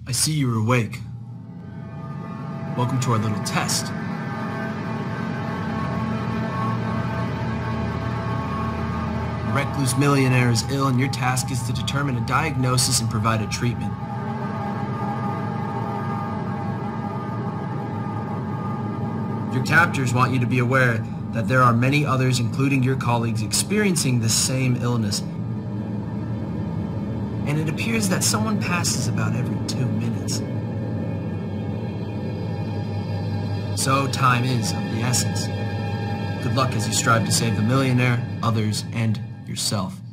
I see you're awake. Welcome to our little test. A recluse millionaire is ill, and your task is to determine a diagnosis and provide a treatment. Your captors want you to be aware that there are many others, including your colleagues, experiencing the same illness. And it appears that someone passes about every 2 minutes. So time is of the essence. Good luck as you strive to save the millionaire, others, and yourself.